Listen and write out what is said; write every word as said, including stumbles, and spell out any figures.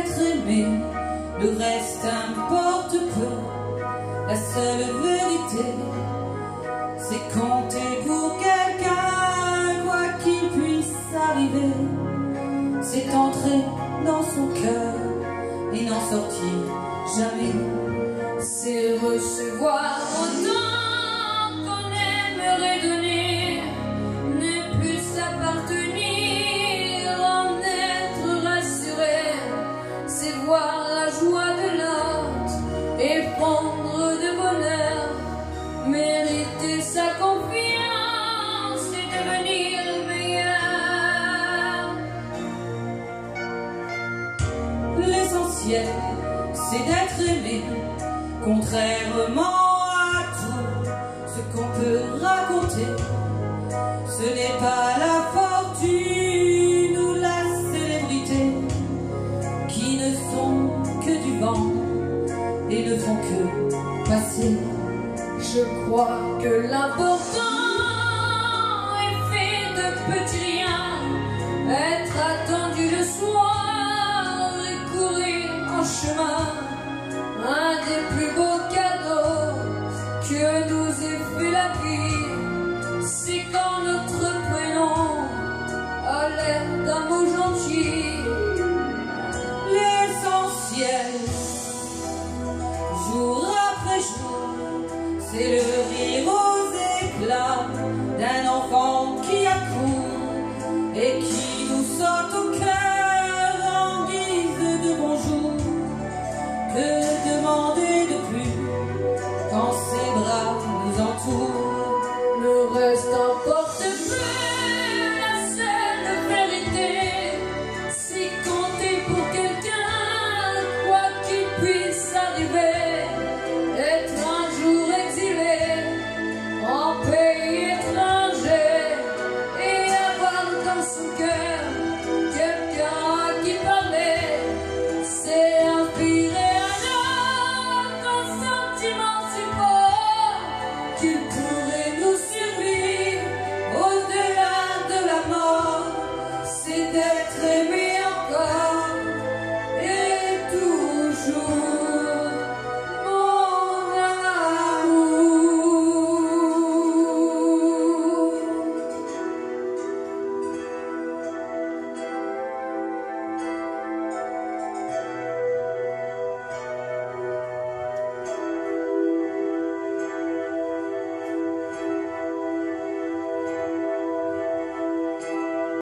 d'être aimé, le reste importe peu. La seule vérité, c'est compter pour quelqu'un, quoi qu'il puisse arriver. C'est entrer dans son cœur et n'en sortir jamais. C'est recevoir autant qu'on aimerait donner, ne plus s'appartenir, en être rassuré. C'est voir la joie de l'autre et prendre de bonheur, mériter sa confiance et devenir meilleur. L'essentiel, c'est d'être aimé, contrairement à tout ce qu'on peut raconter. Ce n'est pas la fortune ou la célébrité qui ne sont que du vent et ne font que passer. Je crois que l'important est fait de petits liens, être attendu le soir et courir en chemin, un des plus beaux